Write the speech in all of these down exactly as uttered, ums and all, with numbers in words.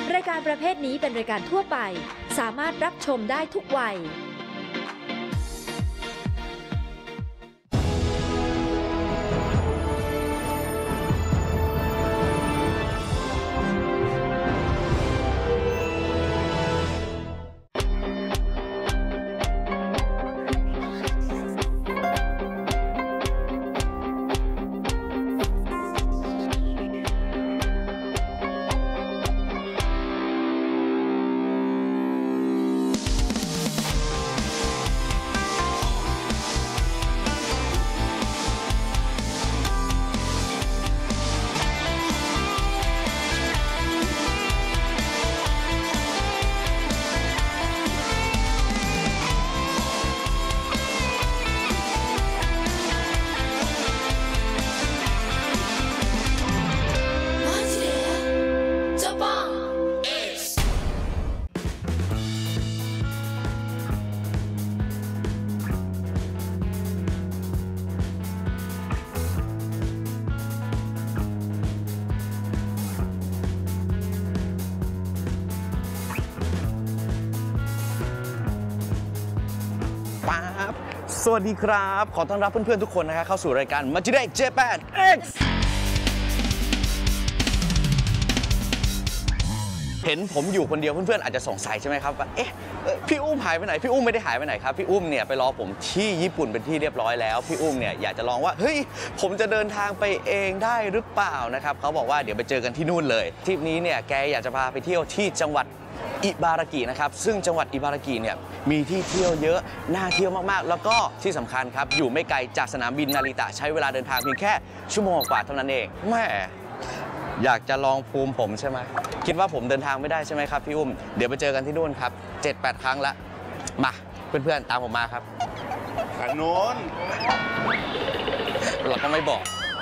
รายการประเภทนี้เป็นรายการทั่วไปสามารถรับชมได้ทุกวัยสวัสดีครับขอต้อนรับเพื่อนๆทุกคนนะครับเข้าสู่รายการ Majidek Japan X เห็นผมอยู่คนเดียวเพื่อนๆอาจจะสงสัยใช่ไหมครับว่าเอ๊ะพี่อุ้มหายไปไหนพี่อุ้มไม่ได้หายไปไหนครับพี่อุ้มเนี่ยไปรอผมที่ญี่ปุ่นเป็นที่เรียบร้อยแล้วพี่อุ้มเนี่ยอยากจะลองว่าเฮ้ยผมจะเดินทางไปเองได้หรือเปล่านะครับเขาบอกว่าเดี๋ยวไปเจอกันที่นู่นเลยทริปนี้เนี่ยแกอยากจะพาไปเที่ยวที่จังหวัดอิบารากินะครับซึ่งจังหวัดอิบารากิเนี่ยมีที่เที่ยวเยอะน่าเที่ยวมากๆแล้วก็ที่สำคัญครับอยู่ไม่ไกลจากสนามบินนาริตะใช้เวลาเดินทางเพียงแค่ชั่วโมงกว่าเท่านั้นเองแม่อยากจะลองภูมิผมใช่ไหมคิดว่าผมเดินทางไม่ได้ใช่ไหมครับพี่อุ้มเดี๋ยวไปเจอกันที่นู่นครับ เจ็ดแปด ครั้งละมาเพื่อนๆตามผมมาครับทางโน้นเราก็ไม่บอก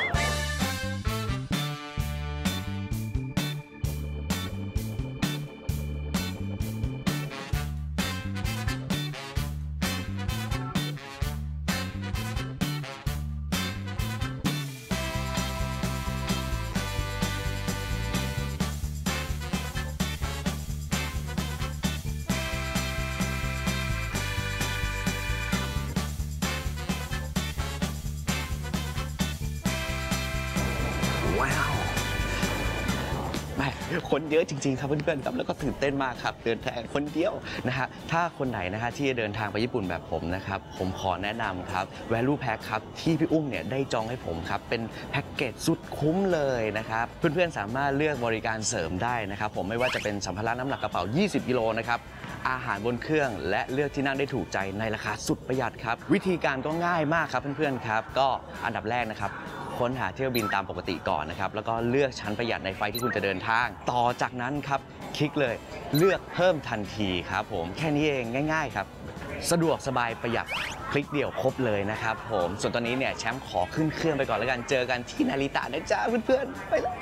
คนเยอะจริงๆครับเพื่อนๆครับแล้วก็ตื่นเต้นมากครับเดินทางคนเดียวนะฮะถ้าคนไหนนะฮะที่จะเดินทางไปญี่ปุ่นแบบผมนะครับผมขอแนะนำครับ Value Pack ครับที่พี่อุ้มเนี่ยได้จองให้ผมครับเป็นแพ็กเกจสุดคุ้มเลยนะครับเพื่อนๆสามารถเลือกบริการเสริมได้นะครับผมไม่ว่าจะเป็นสัมภาระน้ำหนักกระเป๋ายี่สิบกิโลนะครับอาหารบนเครื่องและเลือกที่นั่งได้ถูกใจในราคาสุดประหยัดครับวิธีการก็ง่ายมากครับเพื่อนๆครับก็อันดับแรกนะครับค้นหาเที่ยวบินตามปกติก่อนนะครับแล้วก็เลือกชั้นประหยัดในไฟล์ที่คุณจะเดินทางต่อจากนั้นครับคลิกเลยเลือกเพิ่มทันทีครับผมแค่นี้เองง่ายๆครับสะดวกสบายประหยัดคลิกเดียวครบเลยนะครับผมส่วนตอนนี้เนี่ยแชมป์ขอขึ้นเครื่องไปก่อนแล้วกันเจอกันที่นาริตะนะจ๊ะเพื่อนๆไปเลย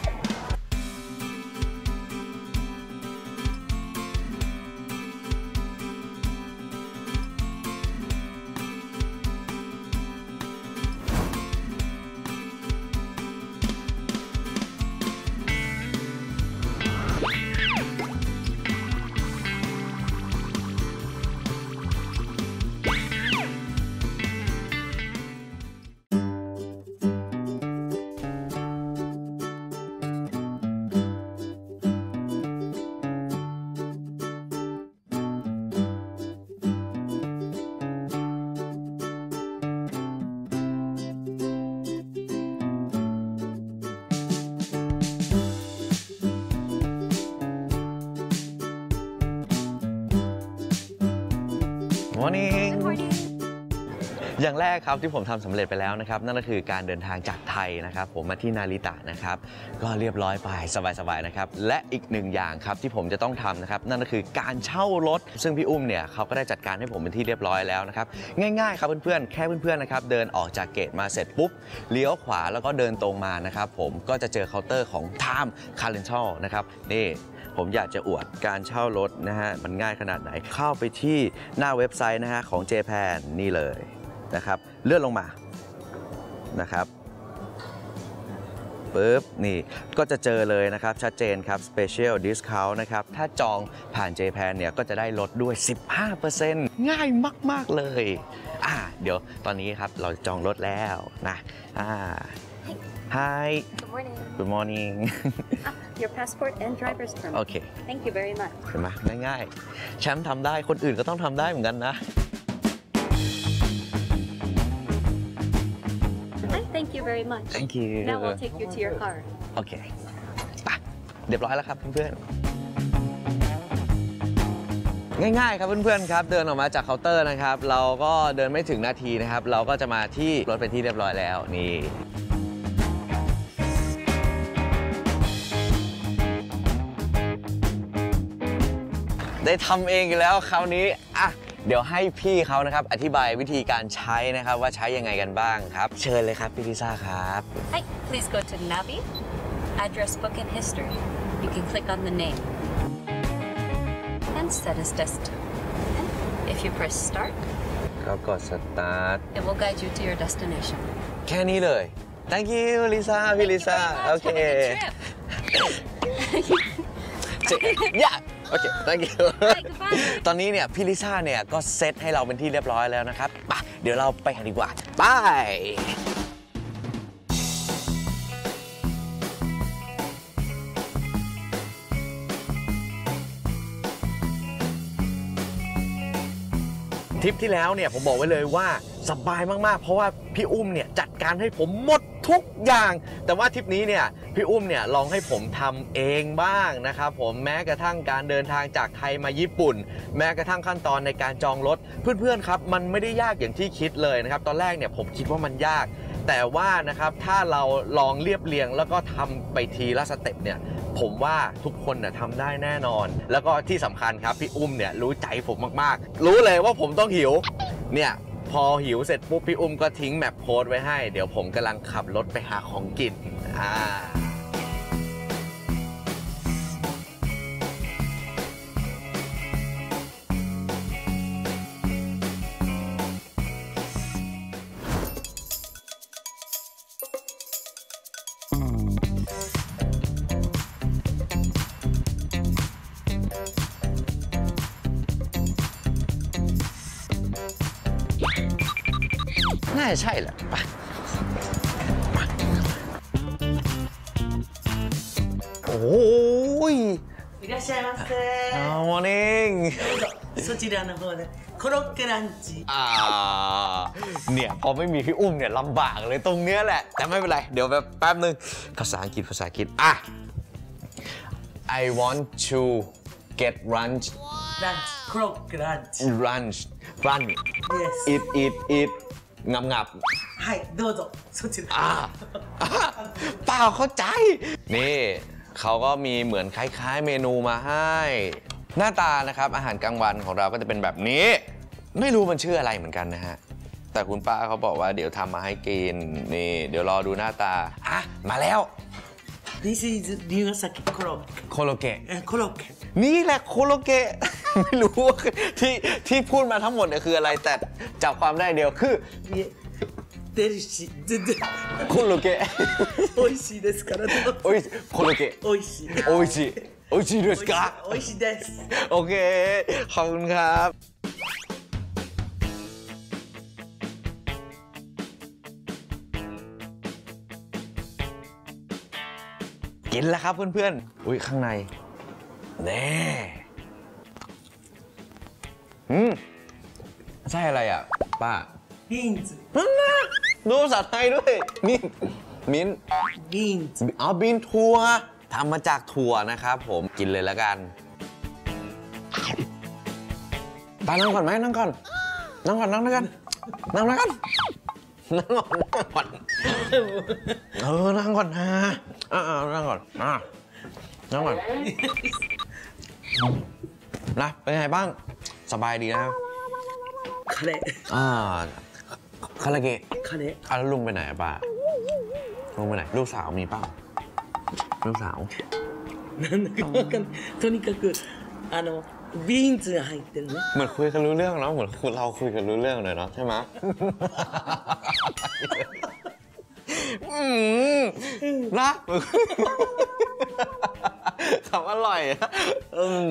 Morning อย่างแรกครับที่ผมทำสำเร็จไปแล้วนะครับนั่นก็คือการเดินทางจากไทยนะครับผมมาที่นาริตะนะครับก็เรียบร้อยไปสบายๆนะครับและอีกหนึ่งอย่างครับที่ผมจะต้องทำนะครับนั่นก็คือการเช่ารถซึ่งพี่อุ้มเนี่ยเขาก็ได้จัดการให้ผมเป็นที่เรียบร้อยแล้วนะครับง่ายๆครับเพื่อนๆแค่เพื่อนๆนะครับเดินออกจากเกตมาเสร็จปุ๊บเลี้ยวขวาแล้วก็เดินตรงมานะครับผมก็จะเจอเคาน์เตอร์ของ Time Car Rental นะครับนี่ผมอยากจะอวดการเช่ารถนะฮะมันง่ายขนาดไหนเข้าไปที่หน้าเว็บไซต์นะฮะของ Japan นี่เลยนะครับเลื่อนลงมานะครับปุ๊บนี่ก็จะเจอเลยนะครับชัดเจนครับ Special Discount นะครับถ้าจองผ่าน J-Pan เนี่ยก็จะได้ลดด้วย สิบห้าเปอร์เซ็นต์ ง่ายมากๆเลยอ่าเดี๋ยวตอนนี้ครับเราจองรถแล้วนะอ่า Hi Good morning. Good morning Ah, your passport and driver's permit. โอเค Thank you very much. เห็นไหมง่ายๆแชมป์ทำได้คนอื่นก็ต้องทำได้เหมือนกันนะ Hi, thank you very much. Thank you Now we'll take you to your car. โอเคไปเรียบร้อยแล้วครับเพื่อนๆง่ายๆครับเพื่อนๆครับเดินออกมาจากเคาน์เตอร์นะครับเราก็เดินไม่ถึงนาทีนะครับเราก็จะมาที่รถเป็นที่เรียบร้อยแล้วนี่ได้ทำเองแล้วคราวนี้อ่ะเดี๋ยวให้พี่เขานะครับอธิบายวิธีการใช้นะครับว่าใช้ยังไงกันบ้างครับเชิญเลยครับพี่ลิซ่าครับ Hi, please go to Navi, Address Book and History. You can click on the name and set as destination. And if you press Start, ก็กดสตาร์ท it will guide you to your destination. แค่นี้เลย thank you ลิซ่าพี่ลิซ่าโอเค yeah โอเค thank you ตอนนี้เนี่ยพี่ลิซ่าเนี่ยก็เซตให้เราเป็นที่เรียบร้อยแล้วนะครับไปเดี๋ยวเราไปกันดีกว่าไปทริปที่แล้วเนี่ยผมบอกไว้เลยว่าสบายมากๆเพราะว่าพี่อุ้มเนี่ยจัดการให้ผมหมดทุกอย่างแต่ว่าทริปนี้เนี่ยพี่อุ้มเนี่ยลองให้ผมทำเองบ้างนะครับผมแม้กระทั่งการเดินทางจากไทยมาญี่ปุ่นแม้กระทั่งขั้นตอนในการจองรถเพื่อนๆครับมันไม่ได้ยากอย่างที่คิดเลยนะครับตอนแรกเนี่ยผมคิดว่ามันยากแต่ว่านะครับถ้าเราลองเรียบเรียงแล้วก็ทำไปทีละสเต็ปเนี่ยผมว่าทุกคนน่ะทำได้แน่นอนแล้วก็ที่สำคัญครับพี่อุ้มเนี่ยรู้ใจผมมากๆรู้เลยว่าผมต้องหิวเนี่ยพอหิวเสร็จปุ๊บพี่อุ้มก็ทิ้งแมปโค้ดไว้ให้เดี๋ยวผมกำลังขับรถไปหาของกินอ่าน่าจะใช่แหละไปโอ้ยいらっしゃいませ。 มอร์นิ่งそちらの方でコロッケランチ。 อ่าเนี่ยพอไม่มีพี่อุ้มเนี่ยลำบากเลยตรงเนี้ยแหละแต่ไม่เป็นไรเดี๋ยวแบบแป๊บนึงภาษาอังกฤษภาษาอังกฤษอ่ะ I want to get lunch ランチ。コロッケランチ。 lunch lunch Yes. eat eat eat งับงับはい、どうぞ。そちら。 อ่าเปล่าเข้าใจนี่เขาก็มีเหมือนคล้ายๆเมนูมาให้หน้าตานะครับอาหารกลางวันของเราก็จะเป็นแบบนี้ไม่รู้มันชื่ออะไรเหมือนกันนะฮะแต่คุณป้าเขาบอกว่าเดี๋ยวทำมาให้กินนี่เดี๋ยวรอดูหน้าตาอ่ะมาแล้ว This is 龍ヶ崎コロッケ。 โคโลเกะえ、コロッケ。 นี่แหละโคโลเกะ ไม่รู้ว่าที่ที่พูดมาทั้งหมดเนี่ยคืออะไรแต่จับความได้เดียวคือいえ、デリシー。全然。 โคโลเกะ美味しいですからどうぞ。 โอ้ยโคโลเกะ美味しい。 โอ้ยจิโอ้ยจิですか美味しいです。 โอเคขอบคุณครับกินแล้วครับเพื่อนๆอุ้ยข้างในแน่อืมใช่อะไรอ่ะป้าビーンズ。 นั่นนะดูภาษาไทยด้วยมิ้นมิ้นビーンズ。 อ๋อบินถั่วทำมาจากถั่วนะครับผมกินเลยแล้วกันตานั่งก่อนไหมนั่งก่อนนั่งก่อนนั่งด้วยกันนั่งด้วยกันนั่งก่อนนั่งก่อนเออนั่งก่อนนะอ่านั่งก่อนอ่านั่งก่อนนะเป็นไงบ้างสบายดีนะครับカレー。 อ่าคาราเกะカレー。 อ่ะแล้วลุงไปไหนอะป้าลุงไปไหนลูกสาวมีเปล่าลูกสาวなんだかわかんない。とにかくあのビーンズが入ってるね。 เหมือนคุยกันรู้เรื่องเนาะเหมือนเราคุยกันรู้เรื่องเลยเนาะใช่ไหมนะคำอร่อยอืม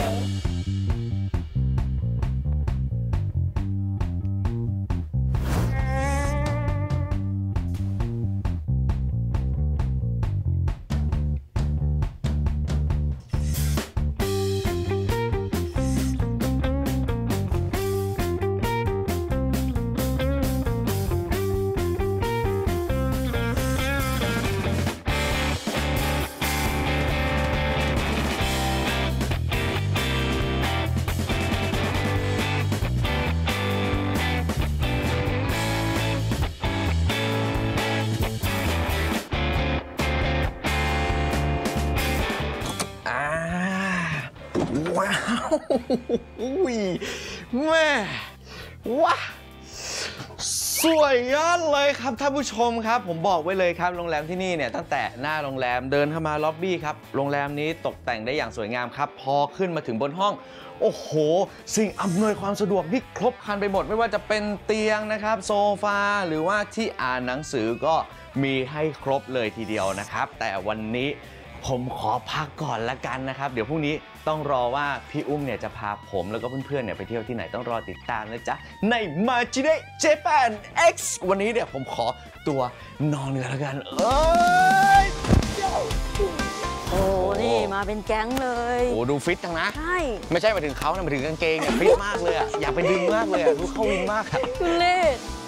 ว้าวอุ้ยแม่ว้าสวยยอดเลยครับท่านผู้ชมครับผมบอกไว้เลยครับโรงแรมที่นี่เนี่ยตั้งแต่หน้าโรงแรมเดินเข้ามาล็อบบี้ครับโรงแรมนี้ตกแต่งได้อย่างสวยงามครับพอขึ้นมาถึงบนห้องโอ้โหสิ่งอำนวยความสะดวกนี่ครบครันไปหมดไม่ว่าจะเป็นเตียงนะครับโซฟาหรือว่าที่อ่านหนังสือก็มีให้ครบเลยทีเดียวนะครับแต่วันนี้ผมขอพักก่อนละกันนะครับเดี๋ยวพรุ่งนี้ต้องรอว่าพี่อุ้มเนี่ยจะพาผมแล้วก็เพื่อนๆเนี่ยไปเที่ยวที่ไหนต้องรอติดตามนะจ๊ะในมาจิเดะเจแปน X วันนี้เนี่ยผมขอตัวนอนกันละกันเอ้ยโอ้นี่มาเป็นแก๊งเลยโอ้ดูฟิตจังนะใช่ไม่ใช่หมายถึงเขานะหมายถึงกางเกงเนี่ยฟิตมากเลยอ่ะอยากไปดึงมากเลยอ่ะดูเข้าวินมากครับทุเล่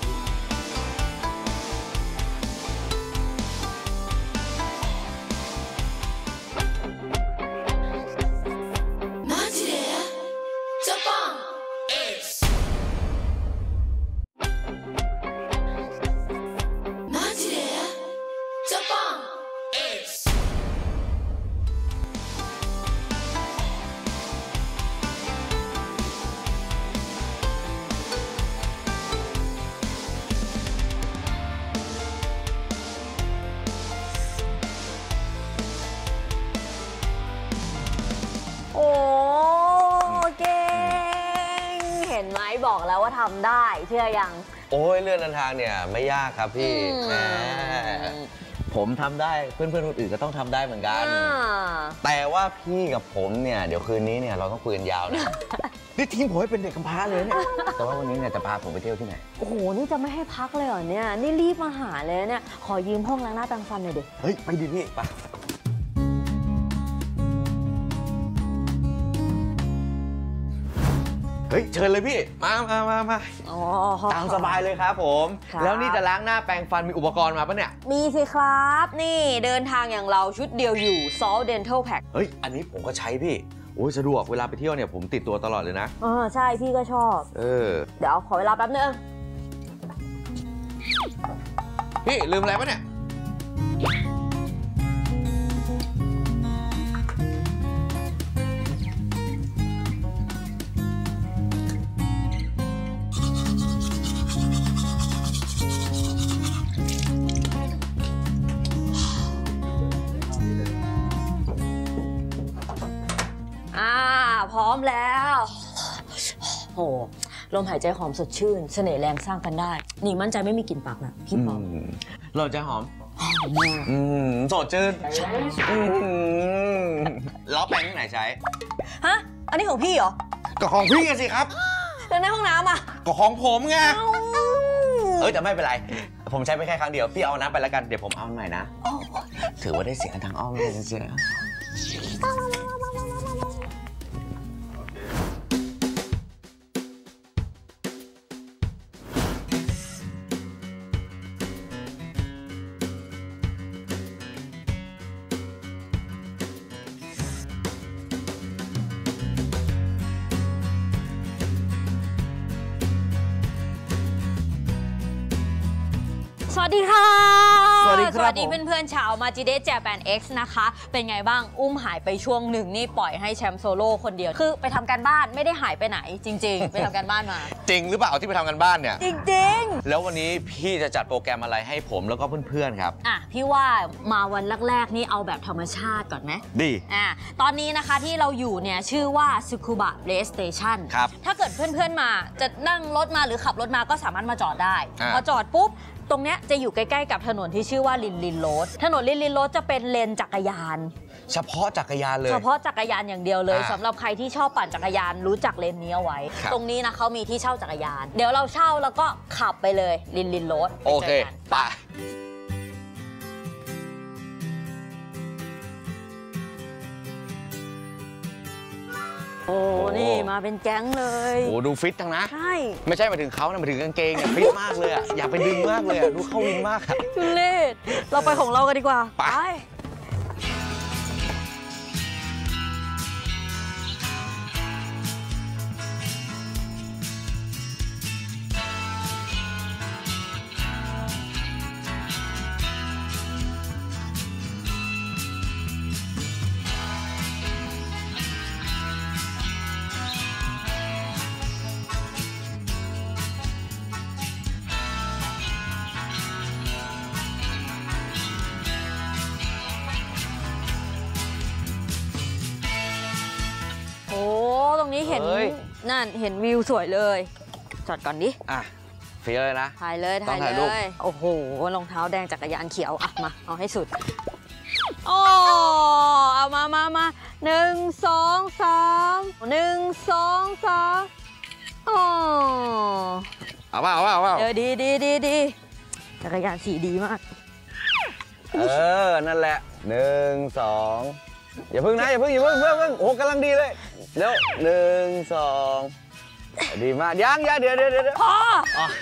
โอ้เก่งเห็นไหมบอกแล้วว่าทำได้เชื่อยังโอ้ยเรื่องเดินทางเนี่ยไม่ยากครับพี่อืมแหมผมทำได้เพื่อนๆคนอื่นก็ต้องทำได้เหมือนกันอ่าแต่ว่าพี่กับผมเนี่ยเดี๋ยวคืนนี้เนี่ยเราต้องคุยกันยาวนะ นี่ทิ้งผมให้เป็นเด็กกำพร้าเลยเนี่ยแต่ว่าวันนี้เนี่ยจะพาผมไปเที่ยวที่ไหนโอ้โหนี่จะไม่ให้พักเลยเหรอเนี่ยนี่รีบมาหาเลยเนี่ยขอยืมห้องล้างหน้าแปรงฟันหน่อยดิเฮ้ยไปดิพี่ไปเฮ้ยเชิญเลยพี่มามามามาอ๋อตามสบายเลยครับผมครับแล้วนี่จะล้างหน้าแปรงฟันมีอุปกรณ์มาปะเนี่ยมีสิครับ นี่เดินทางอย่างเราชุดเดียวอยู่ Salt Dental Pack เฮ้ยอันนี้ผมก็ใช้พี่โอ้ยสะดวกเวลาไปเที่ยวเนี่ยผมติดตัวตลอดเลยนะอ๋อใช่พี่ก็ชอบเออเดี๋ยวขอเวลาแป๊บนึงพี่ลืมอะไรปะเนี่ยอ่าพร้อมแล้วโหลมหายใจหอมสดชื่นเสน่ห์แรงสร้างกันได้นี่มั่นใจไม่มีกลิ่นปากนะพี่พร้อมเราจะหอมหอมมากอืมสดชื่นอืมล้อแปรงที่ไหนใช้ฮะอันนี้ของพี่เหรอก็ของพี่สิครับแล้วในห้องน้ำอ่ะก็ของผมไงเอ้าเอ้ยแต่ไม่เป็นไร ผมใช้ไปแค่ครั้งเดียวพี่เอาน้ำไปแล้วกันเดี๋ยวผมเอาใหม่นะถือว่าได้เสียงทางอ้อมเลยเสียสวัสดีค่ะสวัสดีครับสวัสดีผมเพื่อนๆชาวมาจิเดะ Japan X นะคะ เป็นไงบ้างอุ้มหายไปช่วงหนึ่งนี่ปล่อยให้แชมป์โซโล่คนเดียว คือไปทำการบ้านไม่ได้หายไปไหนจริง ๆ ไปทำการบ้านมาจริงหรือเปล่าที่ไปทำกันบ้านเนี่ยจริงแล้ววันนี้พี่จะจัดโปรแกรมอะไรให้ผมแล้วก็เพื่อนๆครับๆ อ่ะ พี่ว่ามาวันแรกๆ นี่เอาแบบธรรมชาติก่อนไหมดีอ่ะตอนนี้นะคะที่เราอยู่เนี่ยชื่อว่า Tsukuba Race Station ครับถ้าเกิดเพื่อนๆมาจะนั่งรถมาหรือขับรถมาก็สามารถมาจอดได้อ่าพอจอดปุ๊บตรงเนี้ยจะอยู่ใกล้ๆกับถนนที่ชื่อว่าลินลินโรดถนนลินลินโรดจะเป็นเลนจักรยานเฉพาะจักรยานเลยเฉพาะจักรยานอย่างเดียวเลยอ่าสำหรับใครที่ชอบปั่นจักรยานรู้จักเลนนี้เอาไว้ครับตรงนี้นะเขามีที่เช่าจักรยาน เดี๋ยวเราเช่าแล้วก็ขับไปเลยลินลินโรดโอเคไปโอ้นี่มาเป็นแก๊งเลยโอ้ดูฟิตจังนะใช่ไม่ใช่หมายถึงเขานะหมายถึงกางเกงเนี่ยฟิตมากเลยอ่ะอยากไปดึงมากเลยอ่ะดูเข้าวินมากอะทุเรศเราไปของเรากันดีกว่าไปโอ้ตรงนี้เห็นเฮ้ยนั่นเห็นวิวสวยเลยจอดก่อนดิอ่ะฟิตเลยนะถ่ายเลยต้ถ่าอย งถ่ายรูเลปยโอ้โหรองเท้าแดงจักรยานเขียวอ่ะมาเอาให้สุดโอ้เอามามามาหนึ่งสองสามหนึ่งสองสามโอ้เอาเปล่าเอาเปล่าเอาเปล่าเออดีดีดีดีจักรยานสีดีมากเออนั่นแหละหนึ่งสองอย่าเพิ่งนะอย่าเพิ่งอย่าเพิ่งเพิ่งเพิ่งโอ้กำลังดีเลยเร็วหนึ่งสองดีมากยังยังเดี๋ยวเดี๋ยวเดี๋ยวพออ๋อ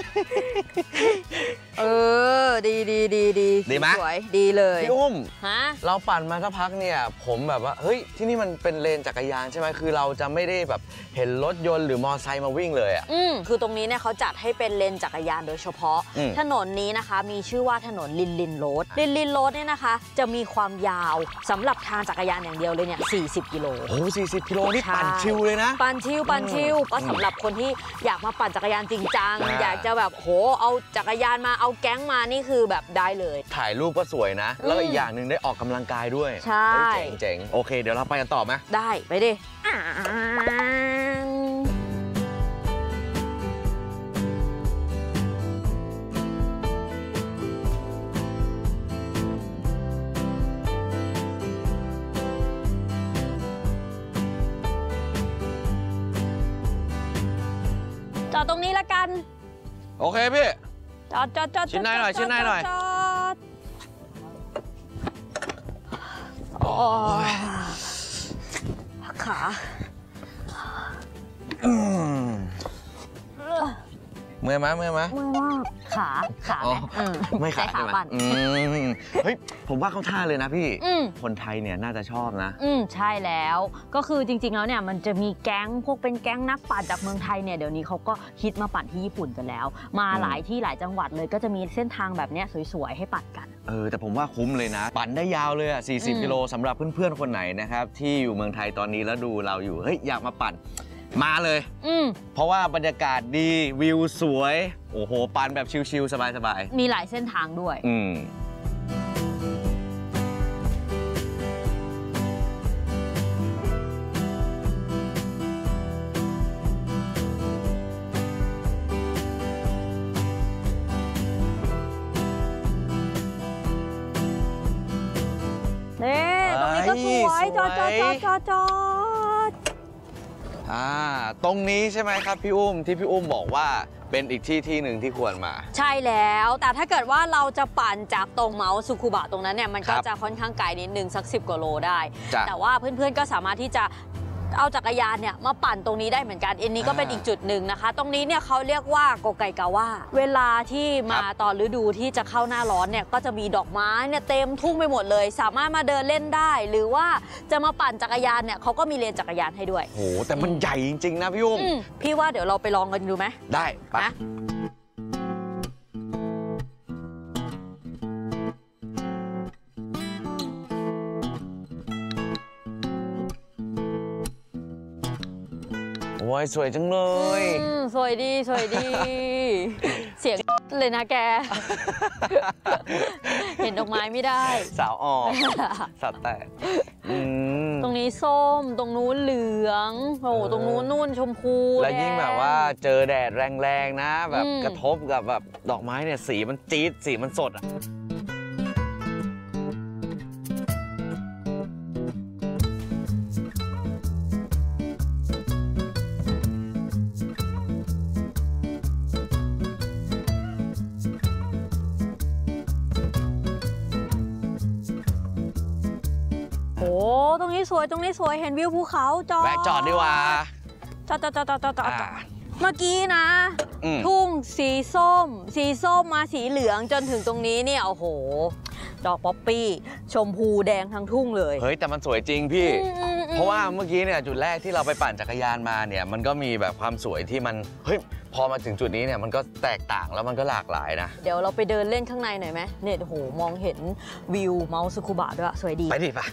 เออดีดีดีดีดีไหมสวยดีเลยพี่อุ้มฮะเราปั่นมาสักพักเนี่ยผมแบบว่าเฮ้ยที่นี่มันเป็นเลนจักรยานใช่ไหมคือเราจะไม่ได้แบบเห็นรถยนต์หรือมอเตอร์ไซค์มาวิ่งเลยอ่ะอืมคือตรงนี้เนี่ยเขาจัดให้เป็นเลนจักรยานโดยเฉพาะอืมถนนนี้นะคะมีชื่อว่าถนนลินลินโรดลินลินโรดเนี่ยนะคะจะมีความยาวสำหรับทางจักรยานอย่างเดียวเลยเนี่ยสี่สิบกิโลโอ้สี่สิบกิโลนี่ใช่ปั่นชิวเลยนะปั่นชิวปั่นชิวก็สำหรับคนที่อยากมาปั่นจักรยานจริงจังอ่าอยากจะแบบโหเอาจักรยานมาเอาแก๊งมานี่คือแบบได้เลยถ่ายรูปก็สวยนะ แล้วก็อืมอีกอย่างหนึ่งได้ออกกำลังกายด้วยใช่เฮ้ยเจ๋งๆโอเค เดี๋ยวเราไปกันต่อไหมได้ไปดิอ่าจอดตรงนี้ละกันโอเคพี่จอดจอดจอดชิ้นในหน่อยจดชิ้นในหน่อยจอดโอ้ยขาอืมเมื่อยไหมเมื่อยไหมเมื่อยมากขาขาอ๋อไหมเออไม่ขาดใช้ใช่ไหมปั่นอืมเฮ้ยผมว่าเข้าท่าเลยนะพี่อืมคนไทยเนี่ยน่าจะชอบนะอืมใช่แล้วก็คือจริงๆแล้วเนี่ยมันจะมีแก๊งพวกเป็นแก๊งนักปั่นจากเมืองไทยเนี่ยเดี๋ยวนี้เขาก็ฮิตมาปั่นที่ญี่ปุ่นกันแล้ว มาอืมหลายที่หลายจังหวัดเลยก็จะมีเส้นทางแบบเนี้ยสวยๆให้ปั่นกันเออแต่ผมว่าคุ้มเลยนะ ปั่นได้ยาวเลยอ่ะอืสี่สิบมกิโลสำหรับเพื่อนๆ คนไหนนะครับ ที่อยู่เมืองไทยตอนนี้แล้วดูเราอยู่ เฮ้ย อยากมาปั่น มาเลยอืมเพราะว่าบรรยากาศดีวิวสวย โอ้โห ปั่นแบบชิลๆ สบายมีหลายเส้นทางด้วยๆ อืมเน่ตรงนี้ก็สวยเอ้ยจอดจอดจอดจอดจอดอ่า ตรงนี้ใช่ไหมครับพี่อุ้มที่พี่อุ้มบอกว่าเป็นอีกที่ที่หนึ่งที่ควรมาใช่แล้วแต่ถ้าเกิดว่าเราจะปั่นจากตรงเมาส์สุคุบะตรงนั้นเนี่ยมันก็ครับจะค่อนข้างไกลนิดนึงสักสิบกว่าโลได้จ้ะแต่ว่าเพื่อนๆก็สามารถที่จะเอาจักรยานเนี่ยมาปั่นตรงนี้ได้เหมือนกันอันนี้ก็เป็นอ่าอีกจุดหนึ่งนะคะ ตรงนี้เนี่ยเขาเรียกว่าโกไกกาว่าเวลาที่มาครับตอนฤดูที่จะเข้าหน้าร้อนเนี่ยก็จะมีดอกไม้เนี่ยเต็มทุ่งไปหมดเลย สามารถมาเดินเล่นได้ หรือว่าจะมาปั่นจักรยานเนี่ยเขาก็มีเลนจักรยานให้ด้วยโหแต่มันใหญ่จริงๆ นะพี่อุ้มอืมพี่ว่าเดี๋ยวเราไปลองกันดูไหมได้ไปนะโอ้ยสวยจังเลยอืมสวยดีสวยดี เสียงเลยนะแก เห็นดอกไม้ไม่ได้สาวออก สัตว์แต่อืมตรงนี้นี้ส้มตรงนู้นเหลืองโอ้ตรงนู้นนุ่นชมพูแล้วยิ่งแบบว่าเจอแดดแรงๆนะแบบอืมกระทบกับแบบดอกไม้เนี่ยสีมันจี๊ดสีมันสดอ่ะโอ้ตรงนี้สวยตรงนี้สวยเห็นวิวภูเขาจอดแวะจอดดีกว่าจอดจอดจอดจอดจอดจอดอ่าเมื่อกี้นะอืมทุ่งสีส้ม สีส้มมาสีเหลืองจนถึงตรงนี้เนี่ยโอ้โห ดอกป๊อปปี้ ชมพูแดงทั้งทุ่งเลยเฮ้ยแต่มันสวยจริงพี่อืมอืมอืมเพราะว่าเมื่อกี้เนี่ยจุดแรกที่เราไปปั่นจักรยานมาเนี่ยมันก็มีแบบความสวยที่มันเฮ้ยพอมาถึงจุดนี้เนี่ยมันก็แตกต่างแล้วมันก็หลากหลายนะเดี๋ยวเราไปเดินเล่นข้างในหน่อยไหมเนี่ยโอ้โหมองเห็นวิวเมาส์สคูบะด้วยสวยดีไปดิปะ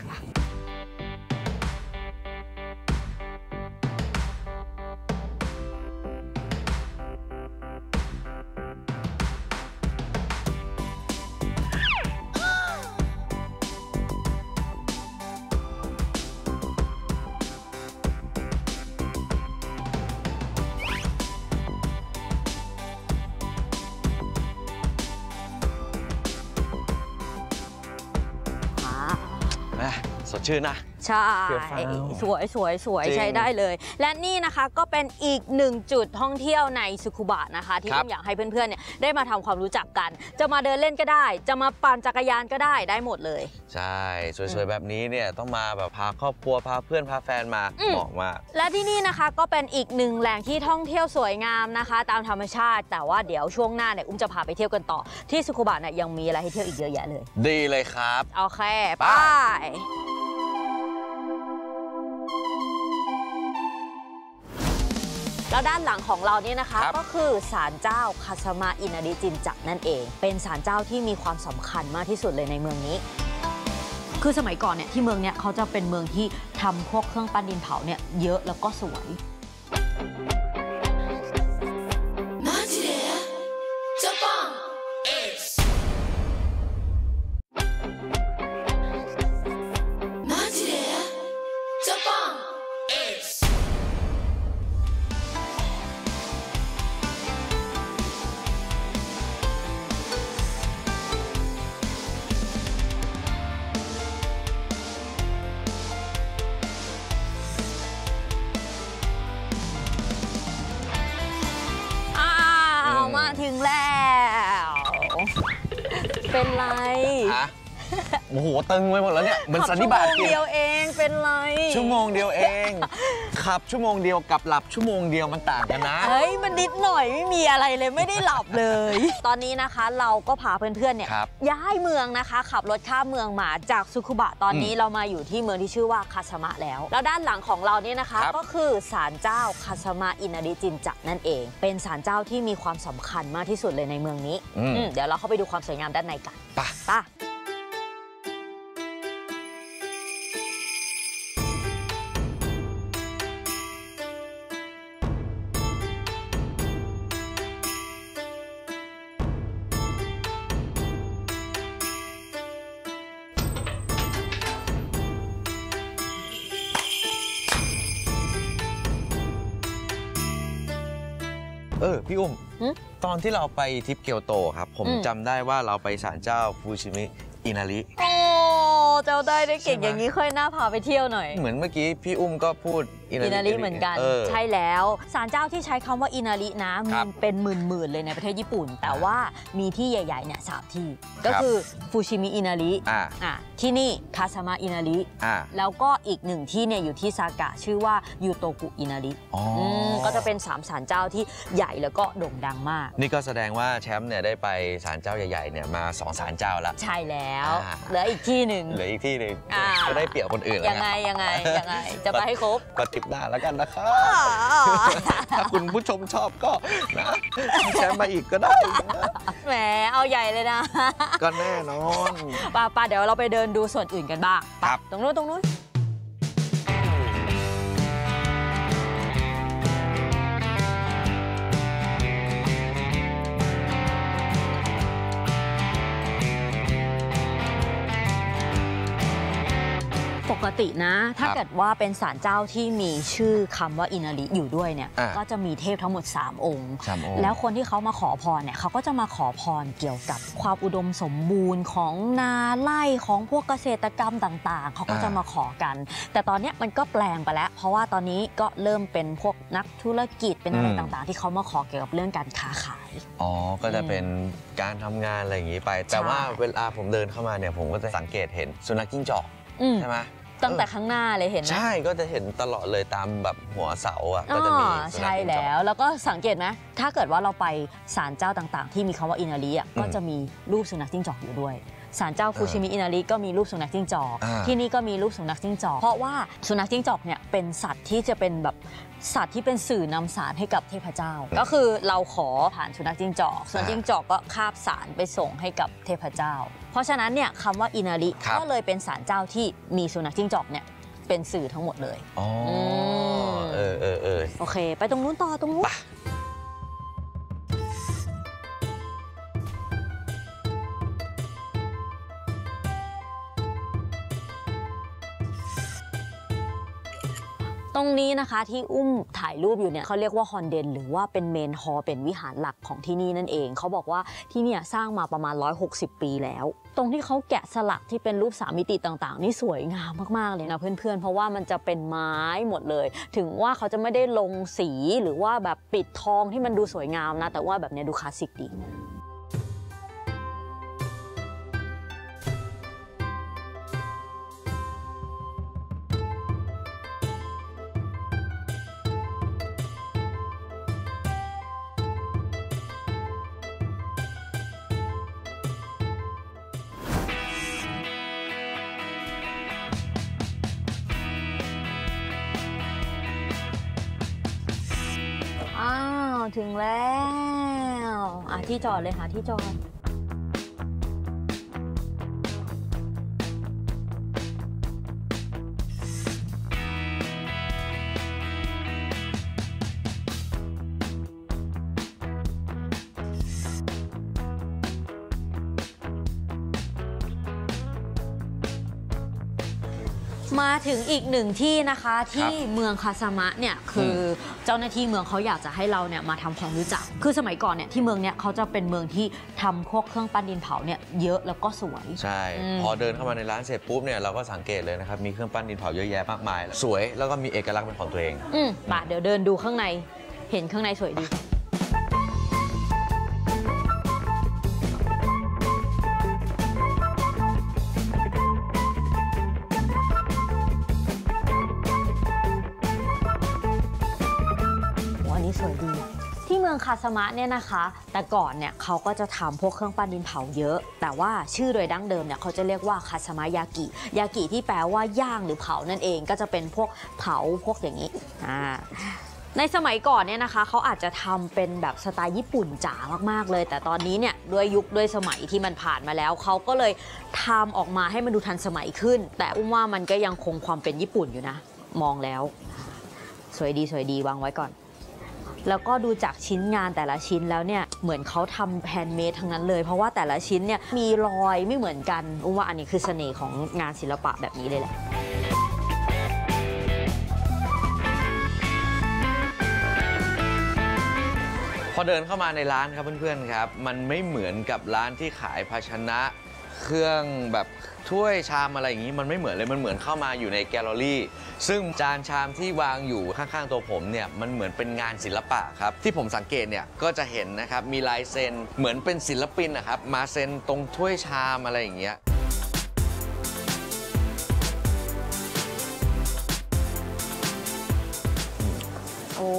สดชื่นนะใช่เฟี้ยวฟ้าวสวยสวยสวยจริงใช้ได้เลย และนี่นะคะก็เป็นอีกหนึ่งจุดท่องเที่ยวในซึคุบะนะคะ ที่ครับผมอยากให้เพื่อนๆเนี่ยได้มาทำความรู้จักกัน จะมาเดินเล่นก็ได้ จะมาปั่นจักรยานก็ได้ได้หมดเลยใช่สวยๆแบบนี้เนี่ยต้องมาแบบพาครอบครัวพาเพื่อนพาแฟนมาอืมเหมาะมากและที่นี่นะคะก็เป็นอีกหนึ่งแหล่งที่ท่องเที่ยวสวยงามนะคะ ตามธรรมชาติ แต่ว่าเดี๋ยวช่วงหน้าเนี่ยอุ้มจะพาไปเที่ยวกันต่อที่ซึคุบะเนี่ยยังมีอะไรให้เที่ยวอีกเยอะแยะเลยดีเลยครับโอเคไปไปแล้วด้านหลังของเรานี่นะคะครับก็คือศาลเจ้าคาสมะอินาริจินจักนั่นเอง เป็นศาลเจ้าที่มีความสำคัญมากที่สุดเลยในเมืองนี้ คือสมัยก่อนเนี่ยที่เมืองเนี้ยเขาจะเป็นเมืองที่ทำพวกเครื่องปั้นดินเผาเนี่ยเยอะแล้วก็สวย อ้าวมาถึงแล้ว เป็นไรฮะโอ้โหตึงไปหมดแล้วเนี่ยเหมือนสันนิบาตขับชั่วโมงกินเดียวเองเป็นไรชั่วโมงเดียวเอง ขับชั่วโมงเดียวกับหลับชั่วโมงเดียวมันต่างกันนะเฮ้ยมันนิดหน่อยไม่มีอะไรเลยไม่ได้หลับเลย ตอนนี้นะคะเราก็พาเพื่อนๆเนี่ยครับย้ายเมืองนะคะ ขับรถข้ามเมืองมาจากซุคุบะตอนนี้อืมเรามาอยู่ที่เมืองที่ชื่อว่าคาสมะแล้ว แล้วด้านหลังของเราเนี่ยนะคะครับก็คือศาลเจ้าคาสมะอินาริจินจักนั่นเอง เป็นศาลเจ้าที่มีความสำคัญมากที่สุดเลยในเมืองนี้อืมอืมเดี๋ยวเราเข้าไปดูความสวยงามด้านในกันไปไปเออพี่อุ้มหึตอนที่เราไปทริปเกียวโตครับ ผมอืมจำได้ว่าเราไปศาลเจ้าฟูชิมิอินาริโอ้เจ้าได้ได้เก่งใช่ไหมอย่างนี้ค่อยน่าพาไปเที่ยวหน่อยเหมือนเมื่อกี้พี่อุ้มก็พูดอิอินาริเหมือนกันเออใช่แล้วศาลเจ้าที่ใช้คำว่าอินารินะครัมับนเป็นหมื่นๆเลยในประเทศญี่ปุ่น แต่ว่ามีที่ใหญ่ๆเนี่ยสามที่ ก็ครับคือฟูชิมิอินาริอ่าอ่ะที่นี่คาสมาอินาริอ่าแล้วก็อีกหนึ่งที่เนี่ยอยู่ที่ซากะชื่อว่ายูโตกุอินาริอ๋ออมก็จะเป็นสามศาลเจ้าที่ใหญ่แล้วก็โด่งดังมากนี่ก็แสดงว่าแชมป์เนี่ยได้ไปศาลเจ้าใหญ่ๆเนี่ยมาสองศาลเจ้าแล้วใช่แล้วอ่าเหลืออีกที่หนึ่งเหลืออีกที่หนึ่งอ่าจะได้เปรียบคนอื่นแล้วยังไงยังไงยังไงจะไปให้ครบก็ติดหน้าแล้วกันนะครับ ถ้าคุณผู้ชมชอบก็นะให้แชมป์มาอีกก็ได้นะแหมเอาใหญ่เลยนะก็แน่นอนป่าป่าเดี๋ยวเราไปเดินดูส่วนอื่นกันบ้างครับตรงนู้นตรงนู้นปกกตินะ ถ้าเกิดว่าเป็นศาลเจ้าที่มีชื่อคำว่าอินาริอยู่ด้วยเนี่ยก็จะมีเทพทั้งหมดสามองค์แล้วคนที่เขามาขอพรเนี่ยเขาก็จะมาขอพรเกี่ยวกับความอุดมสมบูรณ์ของนาไร่ของพวกเกษตรกรรมต่างๆเขาก็จะมาขอกันแต่ตอนนี้มันก็แปลงไปแล้วเพราะว่าตอนนี้ก็เริ่มเป็นพวกนักธุรกิจเป็นอะไรต่างๆที่เขามาขอเกี่ยวกับเรื่องการค้าขายอ๋อก็จะเป็นการทำงานอะไรอย่างนี้ไปแต่ว่าเวลาผมเดินเข้ามาเนี่ยผมก็จะสังเกตเห็นสุนัขจิ้งจอกใช่ไหมตั้งแต่ข้างหน้าเลยเห็นไหมใช่ก็จะเห็นตลอดเลยตามแบบหัวเสาอ่ะก็จะมีใช่แล้วแล้วก็สังเกตไหมถ้าเกิดว่าเราไปศาลเจ้าต่างๆที่มีคำว่าอินาริอ่ะก็จะมีรูปสุนัขจิ้งจอกอยู่ด้วยศาลเจ้าฟูชิมิอินาริก็มีรูปสุนัขจิ้งจอกที่นี่ก็มีรูปสุนัขจิ้งจอกเพราะว่าสุนัขจิ้งจอกเนี่ยเป็นสัตว์ที่จะเป็นแบบสัตว์ที่เป็นสื่อนำสารให้กับเทพเจ้าก็คือเราขอผ่านสุนัขจิ้งจอกสุนัขจิ้งจอกก็คาบสารไปส่งให้กับเทพเจ้าเพราะฉะนั้นเนี่ยคำว่าอินาริก็เลยเป็นศาลเจ้าที่มีสุนัขจิ้งจอกเนี่ยเป็นสื่อทั้งหมดเลยอ๋อเออเออเออโอเคไปตรงนู้นต่อตรงนู้นตรงนี้นะคะที่อุ้มถ่ายรูปอยู่เนี่ยเขาเรียกว่าฮอนเดนหรือว่าเป็นเมนฮอลเป็นวิหารหลักของที่นี่นั่นเองเขาบอกว่าที่นี่สร้างมาประมาณหนึ่งร้อยหกสิบปีแล้วตรงที่เขาแกะสลักที่เป็นรูปสามมิติต่างๆนี่สวยงามมากๆเลยนะเพื่อนๆเพราะว่ามันจะเป็นไม้หมดเลยถึงว่าเขาจะไม่ได้ลงสีหรือว่าแบบปิดทองที่มันดูสวยงามนะแต่ว่าแบบนี้ดูคลาสสิกดีถึงแล้วอ่ะที่จอดเลยค่ะที่จอดมาถึงอีกหนึ่งที่นะคะที่เมืองคาซามะเนี่ยคือเจ้าหน้าที่เมืองเขาอยากจะให้เราเนี่ยมาทำความรู้จักคือสมัยก่อนเนี่ยที่เมืองเนี่ยเขาจะเป็นเมืองที่ทำพวกเครื่องปั้นดินเผาเนี่ยเยอะแล้วก็สวยใช่พอเดินเข้ามาในร้านเสร็จปุ๊บเนี่ยเราก็สังเกตเลยนะครับมีเครื่องปั้นดินเผาเยอะแยะมากมายสวยแล้วก็มีเอกลักษณ์เป็นของตัวเองอืมมาเดี๋ยวเดินดูข้างในเห็นข้างในสวยดีสวยดีที่เมืองคาซามะเนี่ยนะคะแต่ก่อนเนี่ยเขาก็จะทำพวกเครื่องปั้นดินเผาเยอะแต่ว่าชื่อโดยดั้งเดิมเนี่ยเขาจะเรียกว่าคาซามะยากิยากิที่แปลว่าย่างหรือเผานั่นเองก็จะเป็นพวกเผาพวกอย่างนี้อ่าในสมัยก่อนเนี่ยนะคะเขาอาจจะทำเป็นแบบสไตล์ญี่ปุ่นจ๋ามากๆเลยแต่ตอนนี้เนี่ยด้วยยุคด้วยสมัยที่มันผ่านมาแล้วเขาก็เลยทำออกมาให้มันดูทันสมัยขึ้นแต่อุ้มว่ามันก็ยังคงความเป็นญี่ปุ่นอยู่นะมองแล้วสวยดีสวยดีวางไว้ก่อนแล้วก็ดูจากชิ้นงานแต่ละชิ้นแล้วเนี่ยเหมือนเขาทำแฮนด์เมดทั้งนั้นเลยเพราะว่าแต่ละชิ้นเนี่ยมีรอยไม่เหมือนกันอุ้มว่าอันนี้คือเสน่ห์ของงานศิลปะแบบนี้เลยแหละพอเดินเข้ามาในร้านครับเพื่อนๆครับมันไม่เหมือนกับร้านที่ขายภาชนะเครื่องแบบถ้วยชามอะไรอย่างนี้มันไม่เหมือนเลยมันเหมือนเข้ามาอยู่ในแกลเลอรี่ซึ่งจานชามที่วางอยู่ข้างๆตัวผมเนี่ยมันเหมือนเป็นงานศิลปะครับที่ผมสังเกตเนี่ยก็จะเห็นนะครับมีลายเซ็นเหมือนเป็นศิลปินนะครับมาเซ็นตรงถ้วยชามอะไรอย่างเงี้ยโอ้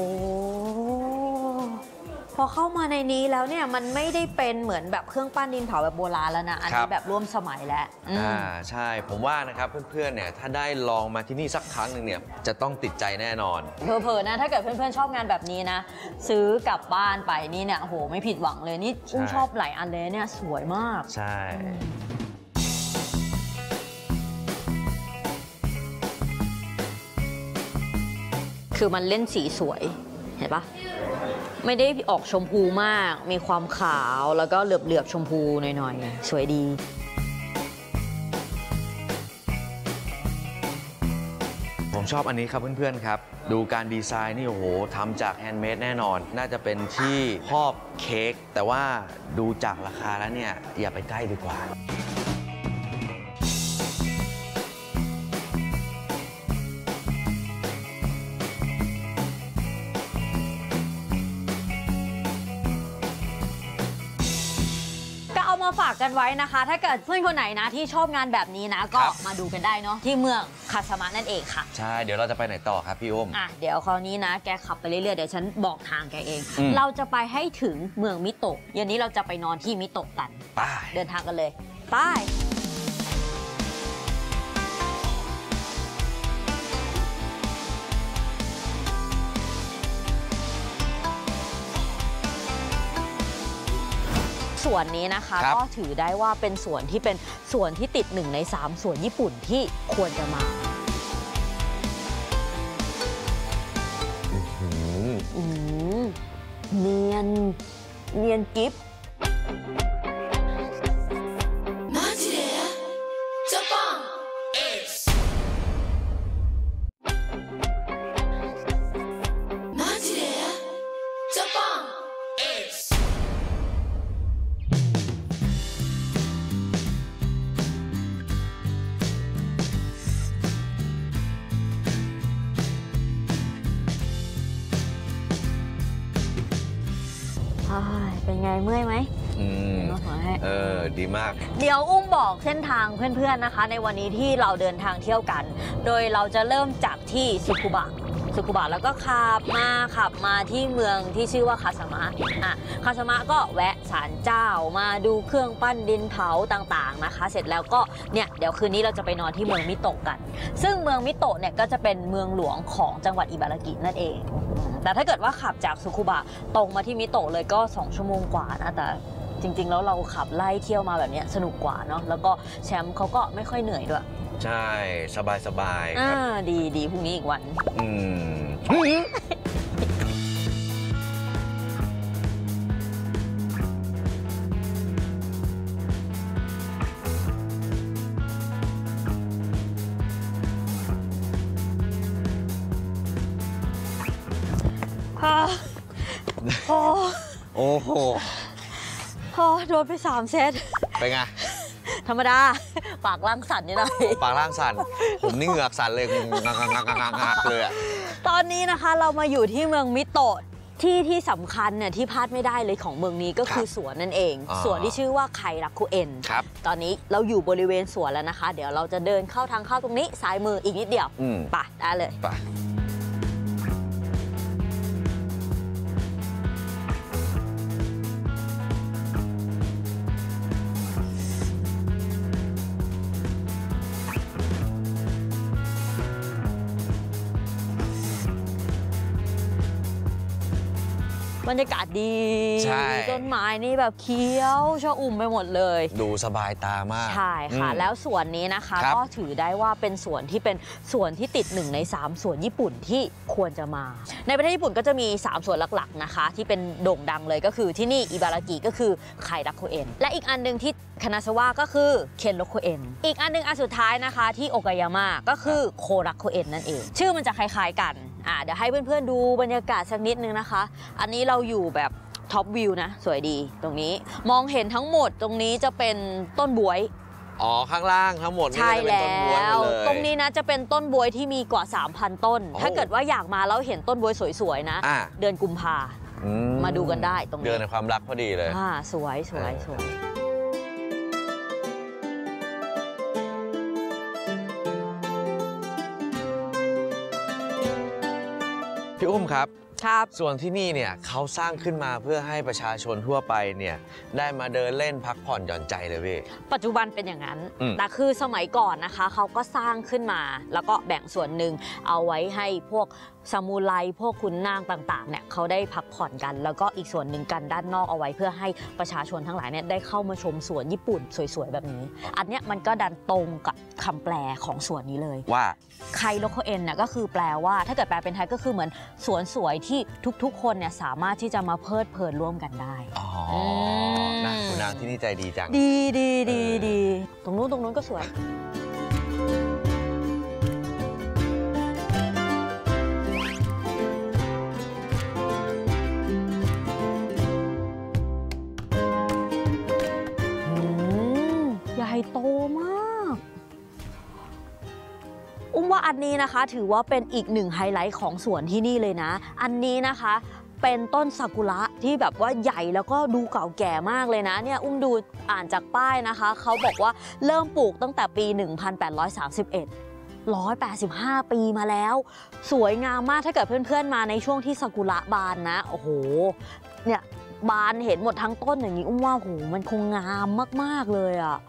พอเข้ามาในนี้แล้วเนี่ยมันไม่ได้เป็นเหมือนแบบเครื่องปั้นดินเผาแบบโบราณแล้วนะอันนี้แบบร่วมสมัยแล้วอ่าใช่ผมว่านะครับเพื่อนๆเนี่ยถ้าได้ลองมาที่นี่สักครั้งหนึ่งเนี่ยจะต้องติดใจแน่นอนเผลอๆนะถ้าเกิดเพื่อนๆชอบงานแบบนี้นะซื้อกลับบ้านไปนี่เนี่ยโหไม่ผิดหวังเลยนี่อุ้มชอบหลายอันเลยเนี่ยสวยมากใช่คือมันเล่นสีสวยเห็นปะไม่ได้ออกชมพูมากมีความขาวแล้วก็เหลือบๆชมพูหน่อยๆสวยดีผมชอบอันนี้ครับเพื่อนๆครับดูการดีไซน์นี่โอ้โหทำจากแฮนด์เมดแน่นอนน่าจะเป็นที่ครอบเค้กแต่ว่าดูจากราคาแล้วเนี่ยอย่าไปใกล้ดีกว่ามาฝากกันไว้นะคะถ้าเกิดเพื่อนคนไหนนะที่ชอบงานแบบนี้นะก็มาดูกันได้เนาะที่เมืองคาสมะนั่นเองค่ะใช่เดี๋ยวเราจะไปไหนต่อครับพี่อุ้มอ่ะเดี๋ยวคราวนี้นะแกขับไปเรื่อยๆเดี๋ยวฉันบอกทางแกเองเราจะไปให้ถึงเมืองมิโตะเย็นนี้เราจะไปนอนที่มิโตะกันไปเดินทางกันเลยไปส่วนนี้นะคะก็ถือได้ว่าเป็นส่วนที่เป็นส่วนที่ติดหนึ่งในสามส่วนญี่ปุ่นที่ควรจะมาเนียนเนียนกิฟเป็นไงเมื่อยไหมอืมเออดีมากเดี๋ยวอุ้มบอกเส้นทางเพื่อนๆนะคะในวันนี้ที่เราเดินทางเที่ยวกันโดยเราจะเริ่มจากที่ซุคุบะซุคุบะแล้วก็ขับมาขับมาที่เมืองที่ชื่อว่าคาสมะอ่ะคาสมะก็แวะศาลเจ้ามาดูเครื่องปั้นดินเผาต่างๆนะคะเสร็จแล้วก็เนี่ยเดี๋ยวคืนนี้เราจะไปนอนที่เมืองมิโตะกันซึ่งเมืองมิโตะเนี่ยก็จะเป็นเมืองหลวงของจังหวัดอิบารากินั่นเองแต่ถ้าเกิดว่าขับจากซุคุบะตรงมาที่มิโตะเลยก็สองชั่วโมงกว่านะแต่จริงๆแล้วเราขับไล่เที่ยวมาแบบนี้สนุกกว่าเนาะแล้วก็แชมป์เขาก็ไม่ค่อยเหนื่อยด้วยใช่สบายสบายอ่าดีดีพรุ่งนี้อีกวันอืมพอพอโอ้โหพอโดนไปสามเซตไปไงธรรมดาปากล่างสั่นนี่หน่อยปากล่างสั่นผมนี่เหงือกสั่นเลยงักงักงักงักงักเลยตอนนี้นะคะเรามาอยู่ที่เมืองมิโตะที่ที่สำคัญเนี่ยที่พลาดไม่ได้เลยของเมืองนี้ก็คือสวนนั่นเองสวนที่ชื่อว่าไครัคุเอ็นตอนนี้เราอยู่บริเวณสวนแล้วนะคะเดี๋ยวเราจะเดินเข้าทางเข้าตรงนี้ซ้ายมืออีกนิดเดียวไปได้เลยไปบรรยากาศดีต้นไม้นี่แบบเขียวชอุ่มไปหมดเลยดูสบายตามากใช่ค่ะแล้วสวนนี้นะคะก็ถือได้ว่าเป็นสวนที่เป็นสวนที่ติดหนึ่งในสามสวนญี่ปุ่นที่ควรจะมาในประเทศญี่ปุ่นก็จะมีสามสวนหลักๆนะคะที่เป็นโด่งดังเลยก็คือที่นี่อิบารากิก็คือไครัคุเอ็นและอีกอันนึงที่คานาซาวะก็คือเคนโรคุเอ็นอีกอันนึงอันสุดท้ายนะคะที่โอกายามะก็คือโครัคุเอ็นนั่นเองชื่อมันจะคล้ายๆกันอ่าเดี๋ยวให้เพื่อนๆดูบรรยากาศสักนิดนึงนะคะอันนี้เราอยู่แบบท็อปวิวนะสวยดีตรงนี้มองเห็นทั้งหมดตรงนี้จะเป็นต้นบ๊วยอ๋อข้างล่างทั้งหมดใช่แล้วตรงนี้นะจะเป็นต้นบ๊วยที่มีกว่า สามพัน ต้นถ้าเกิดว่าอยากมาแล้วเห็นต้นบ๊วยสวยๆนะเดือนกุมภามาดูกันได้ตรงนี้เดือนในความรักพอดีเลยอ่าสวยสวยสวยพี่อุ้มครับครับส่วนที่นี่เนี่ยเขาสร้างขึ้นมาเพื่อให้ประชาชนทั่วไปเนี่ยได้มาเดินเล่นพักผ่อนหย่อนใจเลยพี่ปัจจุบันเป็นอย่างนั้นแต่คือสมัยก่อนนะคะเขาก็สร้างขึ้นมาแล้วก็แบ่งส่วนหนึ่งเอาไว้ให้พวกซามูไรพวกขุนนางต่างๆเนี่ยเขาได้พักผ่อนกันแล้วก็อีกส่วนหนึ่งกันด้านนอกเอาไว้เพื่อให้ประชาชนทั้งหลายเนี่ยได้เข้ามาชมสวนญี่ปุ่นสวยๆแบบนี้อันเนี้ยมันก็ดันตรงกับคำแปลของสวนนี้เลยว่าไคโรโคเอ็นเนี่ยก็คือแปลว่าถ้าเกิดแปลเป็นไทยก็คือเหมือนสวนสวยที่ทุกๆคนเนี่ยสามารถที่จะมาเพลิดเพลินร่วมกันได้อ๋อนะคุณนางที่นี่ใจดีจังดีดีดีดีตรงนู้นตรงนู้นก็สวยอันนี้นะคะถือว่าเป็นอีกหนึ่งไฮไลท์ของสวนที่นี่เลยนะอันนี้นะคะเป็นต้นซากุระที่แบบว่าใหญ่แล้วก็ดูเก่าแก่มากเลยนะเนี่ยอุ้มดูอ่านจากป้ายนะคะเขาบอกว่าเริ่มปลูกตั้งแต่ปี หนึ่งพันแปดร้อยสามสิบเอ็ด หนึ่งร้อยแปดสิบห้า ปีมาแล้วสวยงามมากถ้าเกิดเพื่อนๆมาในช่วงที่ซากุระบานนะโอ้โหเนี่ยบานเห็นหมดทั้งต้นอย่างนี้อุ้มว่าโอ้โหมันคงงามมากๆเลยอ่ะ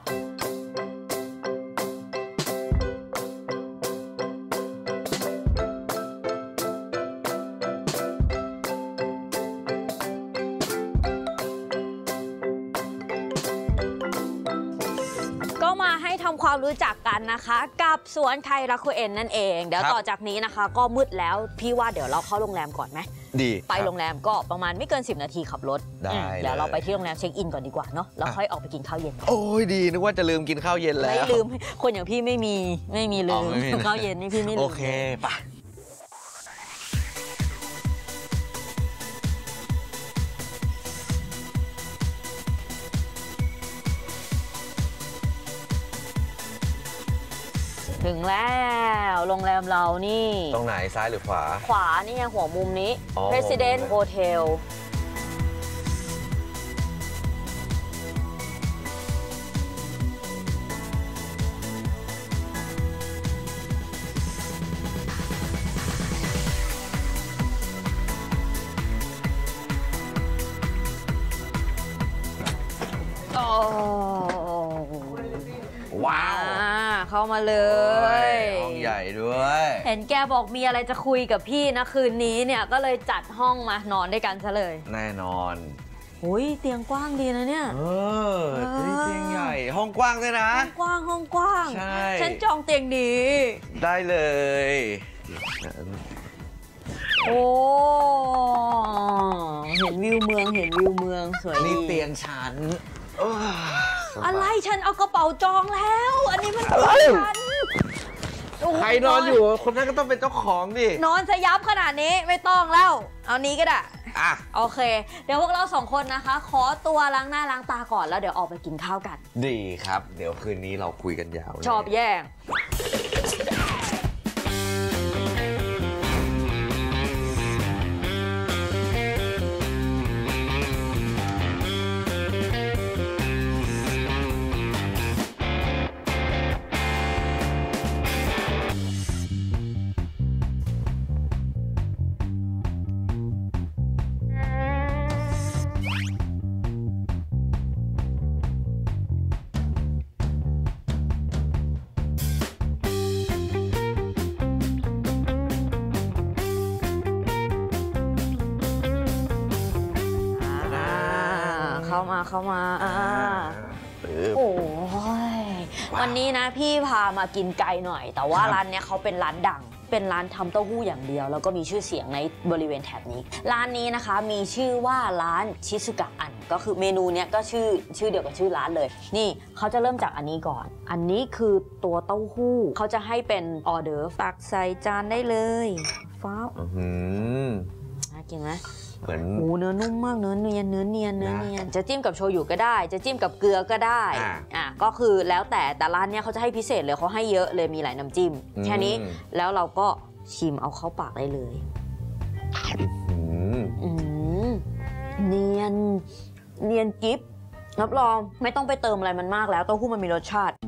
ทำความรู้จักกันนะคะกับสวนไคราคุเอ็นนั่นเองเดี๋ยวต่อจากนี้นะคะก็มืดแล้วพี่ว่าเดี๋ยวเราเข้าโรงแรมก่อนไหมดีไปโรงแรมก็ประมาณไม่เกินสิบนาทีขับรถได้เดี๋ยวเราไปที่โรงแรมเช็คอินก่อนดีกว่าเนาะแล้วค่อยออกไปกินข้าวเย็นโอ้ยดีนึกว่าจะลืมกินข้าวเย็นแล้วไม่ลืมคนอย่างพี่ไม่มีไม่มีลืมข้าวเย็นนี่พี่ไม่ลืมโอเคป่ะถึงแล้วโรงแรมเรานี่ตรงไหนซ้ายหรือขวาขวานี่หัวมุมนี้ President Hotel โอ้ว้าวเข้ามาเลยห้องใหญ่ด้วยเห็นแกบอกมีอะไรจะคุยกับพี่นะคืนนี้เนี่ยก็เลยจัดห้องมานอนด้วยกันซะเลยแน่นอนอุ้ยเตียงกว้างดีนะเนี่ยเออเตียงใหญ่ห้องกว้างด้วยนะห้องกว้างห้องกว้างใช่ฉันจองเตียงดีได้เลยโอ้เห็นวิวเมืองเห็นวิวเมืองสวยดีนี่เตียงฉันอะไรฉันเอากระเป๋าจองแล้วอันนี้มันเตียงฉันใครนอนอยู่คนนั้นก็ต้องเป็นเจ้าของดินอนสยับขนาดนี้ไม่ต้องแล้วเอานี้ก็ได้อ่ะโอเคเดี๋ยวพวกเราสองคนนะคะขอตัวล้างหน้าล้างตาก่อนแล้วเดี๋ยวออกไปกินข้าวกันดีครับเดี๋ยวคืนนี้เราคุยกันยาวชอบแย่งเข้ามาเข้ามาอ่าโอ้ยวันนี้นะพี่พามากินไก่หน่อยแต่ว่าร้านเนี้ยเขาเป็นร้านดังเป็นร้านทำเต้าหู้อย่างเดียวแล้วก็มีชื่อเสียงในบริเวณแถบนี้ร้านนี้นะคะมีชื่อว่าร้านชิซุกะอันก็คือเมนูเนี้ยก็ชื่อชื่อเดียวกับชื่อร้านเลยนี่เขาจะเริ่มจากอันนี้ก่อนอันนี้คือตัวเต้าหู้เขาจะให้เป็นออเดอร์ตักใส่จานได้เลยฟ้าอืมน่ากินไหมเหมือนหมูเนื้อนุ่มมากเนื้อเนียนเนื้อเนียนเนื้อเนียนจะจิ้มกับโชยุก็ได้จะจิ้มกับเกลือก็ได้อ่ะก็คือแล้วแต่แต่ร้านเนี้ยเขาจะให้พิเศษเลยเขาให้เยอะเลยมีหลายน้ำจิ้มแค่นี้แล้วเราก็ชิมเอาเข้าปากได้เลยเนียนเนียนกิ๊บรับรองไม่ต้องไปเติมอะไรมันมากแล้วเต้าหู้มันมีรสชาติ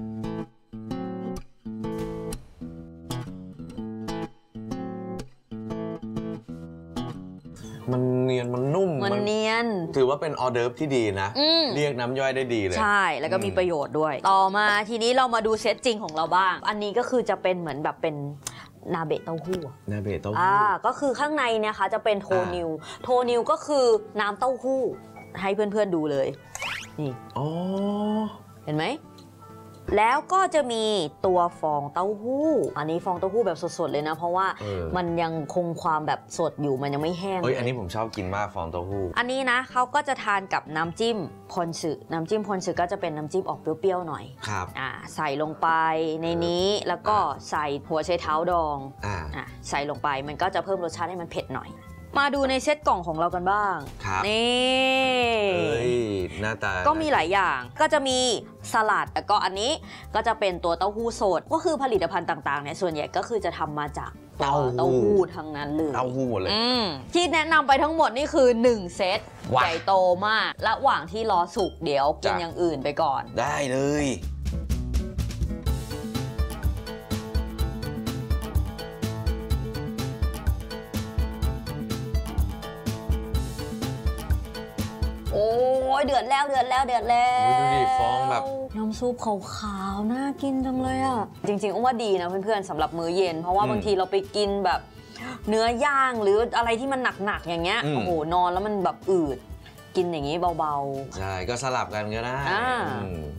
มันเนียนมันนุ่มมันเนียนถือว่าเป็นออเดิร์ฟที่ดีนะเรียกน้ำย่อยได้ดีเลยใช่แล้วก็มีประโยชน์ด้วยต่อมาทีนี้เรามาดูเซตจริงของเราบ้างอันนี้ก็คือจะเป็นเหมือนแบบเป็นนาเบะเต้าหู้นาเบะเต้าหู้อ่าก็คือข้างในเนี่ยค่ะจะเป็นโทนิวโทนิวก็คือน้ำเต้าหู้ให้เพื่อนๆดูเลยนี่อ๋อเห็นไหมแล้วก็จะมีตัวฟองเต้าหู้อันนี้ฟองเต้าหู้แบบสดๆเลยนะเพราะว่ามันยังคงความแบบสดอยู่มันยังไม่แห้งเฮ้ยอันนี้ผมชอบกินมากฟองเต้าหู้อันนี้นะเขาก็จะทานกับน้ำจิ้มพอนสึน้ำจิ้มพอนสึก็จะเป็นน้ำจิ้มออกเปรี้ยวๆหน่อยครับอ่าใส่ลงไปในนี้แล้วก็ใส่หัวไชเท้าดองอ่าใส่ลงไปมันก็จะเพิ่มรสชาติให้มันเผ็ดหน่อยมาดูในเซตกล่องของเรากันบ้างครับนี่เอ้ยหน้าตาก็มีหลายอย่างก็จะมีสลัดแล้วก็อันนี้ก็จะเป็นตัวเต้าหู้สดก็คือผลิตภัณฑ์ต่างๆเนี่ยส่วนใหญ่ก็คือจะทำมาจากตัวเต้าหู้ทั้งนั้นเลยเต้าหู้หมดเลยอืมที่แนะนำไปทั้งหมดนี่คือหนึ่งเซตว้าใหญ่โตมากระหว่างที่รอสุกเดี๋ยวกินจ้ะอย่างอื่นไปก่อนได้เลยโอ้ยเดือดแล้วเดือดแล้วเดือดแล้วดูดิฟองแบบน้ำซุปขาวๆน่ากินจังเลยอ่ะจริงๆอุ้มว่าดีนะเพื่อนๆสำหรับมื้อเย็น เพราะว่าอืมบางทีเราไปกินแบบเนื้อย่างหรืออะไรที่มันหนักๆอย่างเงี้ยอืมโอ้โหนอนแล้วมันแบบอืดกินอย่างนี้เบาใช่ก็สลับกันก็ได้อ่าอืม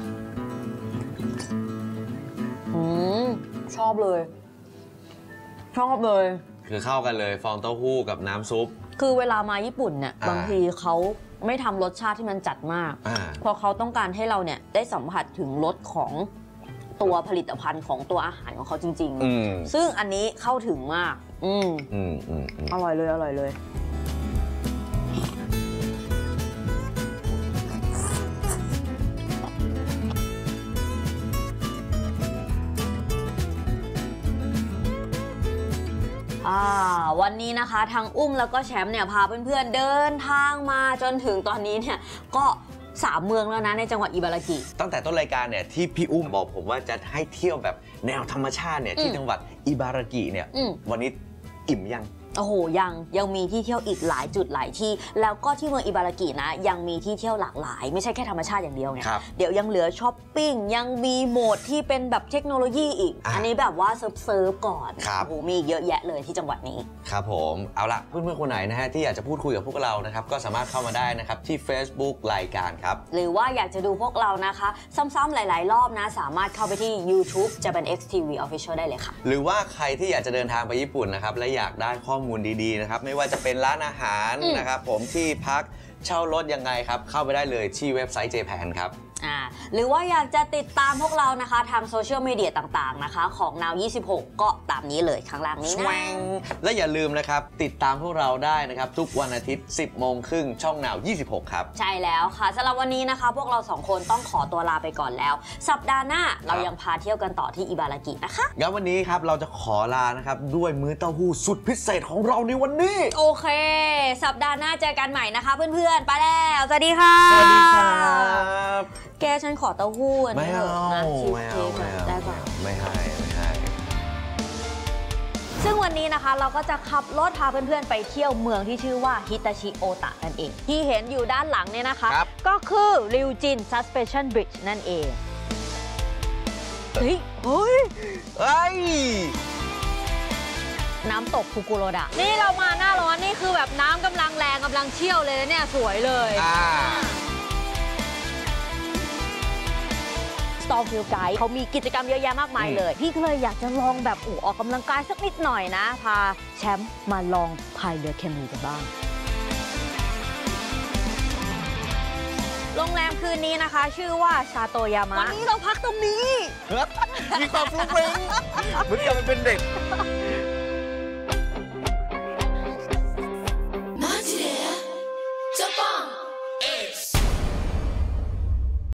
ๆอืมชอบเลย ชอบเลยคือเข้ากันเลยฟองเต้าหู้กับน้ำซุปคือเวลามาญี่ปุ่นเนี่ยอ่าบางทีเขาไม่ทำรสชาติที่มันจัดมากอ่าเพราะเขาต้องการให้เราเนี่ยได้สัมผัสถึงรสของตัวผลิตภัณฑ์ของตัวอาหารของเขาจริงอืมๆ ซึ่งอันนี้เข้าถึงมาก อืมอืมอืมอืมอร่อยเลยอร่อยเลย อ่าวันนี้นะคะทางอุ้มแล้วก็แชมป์เนี่ยพาเพื่อนๆเดินทางมาจนถึงตอนนี้เนี่ยก็สามเมืองแล้วนะในจังหวัดอิบารากิตั้งแต่ต้นรายการเนี่ยที่พี่อุ้มบอกผมว่าจะให้เที่ยวแบบแนวธรรมชาติเนี่ยที่อืมจังหวัดอิบารากิเนี่ยอืมวันนี้อิ่มยังโอ้โหยังยังมีที่เที่ยวอีกหลายจุดหลายที่ แล้วก็ที่เมืองอิบารากินะยังมีที่เที่ยวหลากหลาย ไม่ใช่แค่ธรรมชาติอย่างเดียวไงครับเดี๋ยวยังเหลือช้อปปิ้งยังมีโหมดที่เป็นแบบเทคโนโลยีอีกอ่ะอันนี้แบบว่าเซิร์ฟเซิร์ฟก่อนครับโอ้โหมีอีกเยอะแยะเลยที่จังหวัดนี้ครับผมเอาละเพื่อนๆคนไหนนะฮะที่อยากจะพูดคุยกับพวกเรานะครับก็สามารถเข้ามาได้นะครับที่ Facebook รายการครับหรือว่าอยากจะดูพวกเรานะคะ ซ้ำๆหลายๆ รอบนะ สามารถเข้าไปที่ YouTube Japan X ที วี Official ได้เลยค่ะหรือว่าใครที่อยากจะเดินทางไปญี่ปุ่นนะครับและอยากได้ข้อมูลดีๆนะครับไม่ว่าจะเป็นร้านอาหารอืมนะครับผมที่พักเช่ารถยังไงครับเข้าไปได้เลยที่เว็บไซต์ J-Pan ครับอ่าหรือว่าอยากจะติดตามพวกเรานะคะทางโซเชียลมีเดียต่างๆนะคะของ นาว ยี่สิบหก ก็ตามนี้เลยข้างล่างนี้นะและอย่าลืมนะครับติดตามพวกเราได้นะครับทุกวันอาทิตย์ สิบโมงครึ่งช่อง นาว ยี่สิบหก ครับใช่แล้วค่ะสำหรับวันนี้นะคะ พวกเราสองคนต้องขอตัวลาไปก่อนแล้ว สัปดาห์หน้าเรายังพาเที่ยวกันต่อที่อิบารากินะคะงั้นวันนี้ครับเราจะขอลานะครับด้วยมื้อเต้าหู้สุดพิเศษของเราในวันนี้โอเค สัปดาห์หน้าเจอกันใหม่นะคะ เพื่อนๆ ไปแล้วสวัสดีค่ะสวัสดีครับแกฉันขอเต้าหู้อันไม่นี้เอาเถอะนะชีสไม่เอาเค้กไม่อะเอาได้ป่ะไม่ให้ไม่ให้ซึ่งวันนี้นะคะเราก็จะขับรถพาเพื่อนๆ ไปเที่ยวเมืองที่ชื่อว่าฮิตาชิโอตะนั่นเอง ที่เห็นอยู่ด้านหลังเนี่ยนะคะครับก็คือริวจิน Suspension Bridge นั่นเอง เฮ้ยเฮ้ยเอ้ยน้ำตกฟุกุโรดะ นี่เรามาหน้าร้อนนี่คือแบบน้ำกำลังแรงกำลังเชี่ยวเลยนะเนี่ยสวยเลยอ่า Stormfield Guide เขามีกิจกรรมเยอะแยะมากมายเลย พี่ก็เลยอยากจะลองแบบอู่ออกกำลังกายสักนิดหน่อยนะ พาแชมป์มาลองพายเรือแคนูกันบ้าง โรงแรมคืนนี้นะคะ ชื่อว่าชาโตยามะ วันนี้เราพักตรงนี้มีความฟุ้งฟิ้งเหมือนกับมันเป็นเด็ก